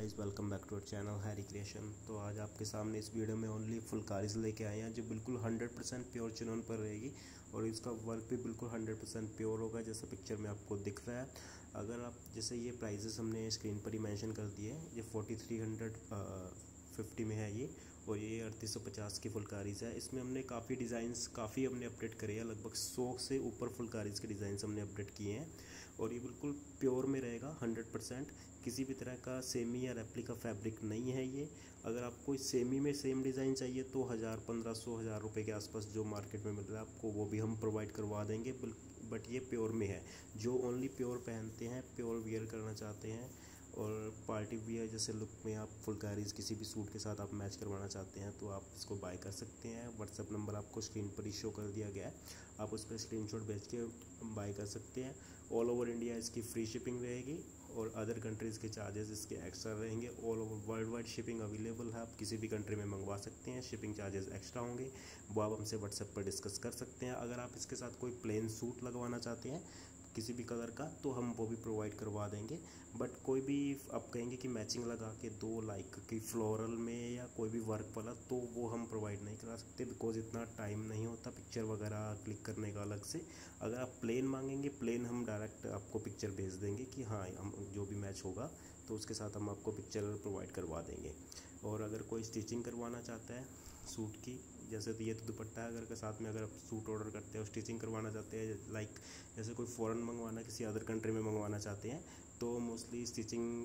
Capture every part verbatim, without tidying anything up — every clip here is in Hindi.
Guys, welcome back to our channel Harry creation. तो आज आपके सामने इस वीडियो में ओनली फुलकारीज लेके आए हैं जो बिल्कुल हंड्रेड परसेंट प्योर चिनोन पर रहेगी और इसका वर्क भी बिल्कुल हंड्रेड परसेंट प्योर होगा जैसा पिक्चर में आपको दिख रहा है। अगर आप जैसे ये प्राइजेस हमने स्क्रीन पर ही मेंशन कर दिए हैं। ये फोर्टी थ्री हंड्रेड फिफ्टी में है ये, और ये अड़तीस सौ पचास की फुलकारीज़ है। इसमें हमने काफ़ी डिज़ाइंस काफ़ी हमने अपडेट करे हैं, लगभग सौ से ऊपर फुलकारीज़ के डिज़ाइंस हमने अपडेट किए हैं और ये बिल्कुल प्योर में रहेगा हंड्रेड परसेंट। किसी भी तरह का सेमी या रेप्लिका फैब्रिक नहीं है ये। अगर आपको सेमी में सेम डिज़ाइन चाहिए तो हज़ार पंद्रह सौ हज़ार रुपये के आसपास जो मार्केट में मिल रहा है आपको वो भी हम प्रोवाइड करवा देंगे, बट ये प्योर में है। जो ओनली प्योर पहनते हैं, प्योर वियर करना चाहते हैं और पार्टी वियर जैसे लुक में आप फुलकारीज़ किसी भी सूट के साथ आप मैच करवाना चाहते हैं तो आप इसको बाय कर सकते हैं। व्हाट्सएप नंबर आपको स्क्रीन पर ही शो कर दिया गया है, आप उस पर स्क्रीनशॉट भेज के बाय कर सकते हैं। ऑल ओवर इंडिया इसकी फ्री शिपिंग रहेगी और अदर कंट्रीज़ के चार्जेस इसके एक्स्ट्रा रहेंगे। All over world wide shipping available है, आप किसी भी कंट्री में मंगवा सकते हैं। शिपिंग चार्जेस एक्स्ट्रा होंगे, वो आप हमसे व्हाट्सएप पर डिस्कस कर सकते हैं। अगर आप इसके साथ कोई प्लेन सूट लगवाना चाहते हैं किसी भी कलर का तो हम वो भी प्रोवाइड करवा देंगे। बट कोई भी आप कहेंगे कि मैचिंग लगा के दो लाइक कि फ्लोरल में या कोई भी वर्क वाला, तो वो हम प्रोवाइड नहीं करा सकते बिकॉज इतना टाइम नहीं होता पिक्चर वगैरह क्लिक करने का अलग से। अगर आप प्लेन मांगेंगे, प्लेन हम डायरेक्ट आपको पिक्चर भेज देंगे कि हाँ हम जो भी मैच होगा तो उसके साथ हम आपको पिक्चर प्रोवाइड करवा देंगे। और अगर कोई स्टिचिंग करवाना चाहता है सूट की, जैसे तो ये तो दुपट्टा है, अगर के साथ में अगर आप सूट ऑर्डर करते हैं और स्टिचिंग करवाना चाहते हैं, लाइक जैसे कोई फ़ॉरेन मंगवाना किसी अदर कंट्री में मंगवाना चाहते हैं तो मोस्टली स्टिचिंग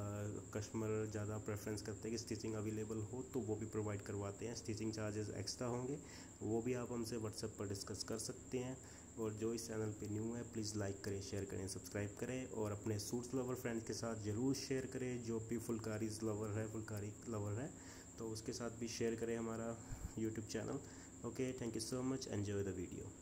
कस्टमर ज़्यादा प्रेफरेंस करते हैं कि स्टिचिंग अवेलेबल हो तो वो भी प्रोवाइड करवाते हैं। स्टिचिंग चार्जेस एक्स्ट्रा होंगे, वो भी आप हमसे व्हाट्सएप पर डिस्कस कर सकते हैं। और जो इस चैनल पे न्यू है प्लीज़ लाइक करें, शेयर करें, सब्सक्राइब करें और अपने सूट्स लवर फ्रेंड्स के साथ ज़रूर शेयर करें। जो भी फुलकारीज लवर है फुलकारी लवर है तो उसके साथ भी शेयर करें हमारा YouTube channel. Okay, thank you so much, enjoy the video.